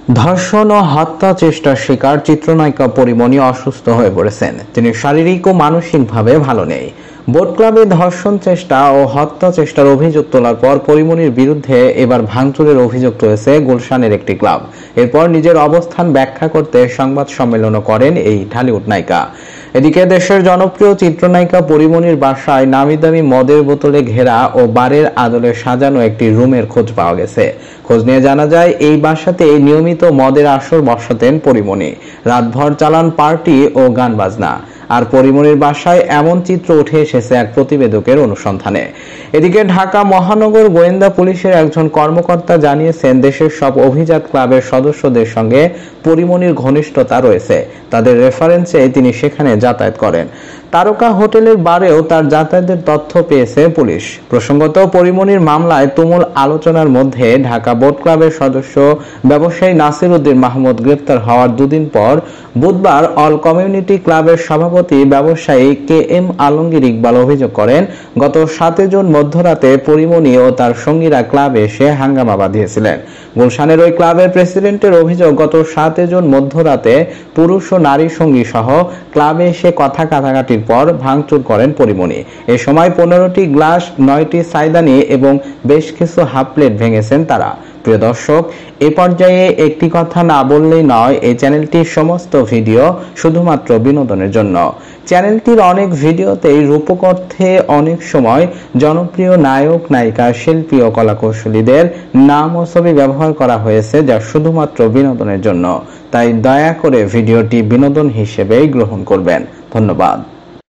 ধর্ষণ ও হত্যা চেষ্টার শিকার চিত্রনায়িকা পরিমণি অসুস্থ হয়ে পড়েছেন। তিনি শারীরিক ও মানসিকভাবে ভালো নেই। বোট ক্লাবে ধর্ষণ চেষ্টা ও হত্যা চেষ্টার অভিযোগ তোলার পর পরিমণির বিরুদ্ধে এবার ভাঙচুরের অভিযোগ তুলেছে গুলশানের একটি ক্লাব। এরপর নিজের অবস্থান ব্যাখ্যা করতে সংবাদ সম্মেলনও করেন এই ঢালিউড নায়িকা। এদিকে দেশের জনপ্রিয় চিত্রনায়িকা পরিমণির বাসায় নামিদামি মদের বোতলে ঘেরা ও বারের আদলে সাজানো একটি রুমের খোঁজ পাওয়া গেছে। খোঁজ নিয়ে জানা যায়, এই বাসাতে নিয়মিত মদের আসর বসাতেন পরিমণি। রাতভর চালান পার্টি ও গান বাজনা। আর পরিমণির বাসায় এমন চিত্র উঠে এসেছে এক প্রতিবেদকের অনুসন্ধানে। এদিকে ঢাকা মহানগর গোয়েন্দা পুলিশের একজন কর্মকর্তা জানিয়েছেন, দেশের সব অভিজাত ক্লাবের সদস্যদের সঙ্গে পরিমণির ঘনিষ্ঠতা রয়েছে। তাদের রেফারেন্সে তিনি সেখানে যাতায়াত করেন। তারকা হোটেলের বারেও তার যাতায়াতের তথ্য পেয়েছে পুলিশ। প্রসঙ্গত, পরিমণির মামলায় তুমুল আলোচনার মধ্যে ঢাকা বোট ক্লাবের সদস্য ব্যবসায়ী নাসির উদ্দিন মাহমুদ গ্রেপ্তার হওয়ার দুদিন পর বুধবার অল কমিউনিটি ক্লাবের সভাপতি ব্যবসায়ী KM আলমগীর ইকবাল অভিযোগ করেন, গত 7 জুন মধ্যরাতে পরিমণি ও তার সঙ্গীরা ক্লাবে এসে হাঙ্গামা বাঁধিয়েছিলেন। গুলশানের ওই ক্লাবের প্রেসিডেন্টের অভিযোগ, গত 7 জুন মধ্যরাতে পুরুষ ও নারী সঙ্গী সহ ক্লাবে এসে কথা কাটাকাটির পর ভাঙচুর করেন পরিমণি। এ সময় 15টি গ্লাস, 9টি সাইদানি এবং বেশ কিছু হাফ প্লেট ভেঙেছেন তারা। প্রিয় দর্শক, এ পর্যায়ে একটি কথা না বললেই নয়, এই চ্যানেলটির সমস্ত ভিডিও শুধুমাত্র বিনোদনের জন্য। চ্যানেলটির অনেক ভিডিওতেই রূপক অর্থে অনেক সময় জনপ্রিয় নায়ক, নায়িকা, শিল্পী ও কলাকুশলীদের নাম ও ছবি ব্যবহার করা হয়েছে, যা শুধুমাত্র বিনোদনের জন্য। তাই দয়া করে ভিডিওটি বিনোদন হিসেবেই গ্রহণ করবেন। ধন্যবাদ।